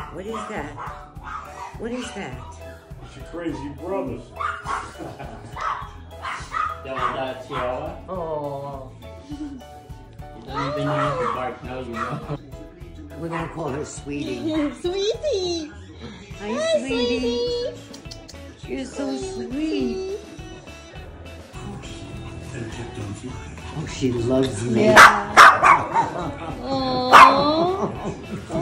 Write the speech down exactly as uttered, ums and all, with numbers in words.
What is that? What is that? It's your crazy brothers. Oh. You don't even have to bark now, you know. We're gonna call her Sweetie. Sweetie! Hi, Sweetie. You're so sweet. Oh, she loves me. Yeah. Aww.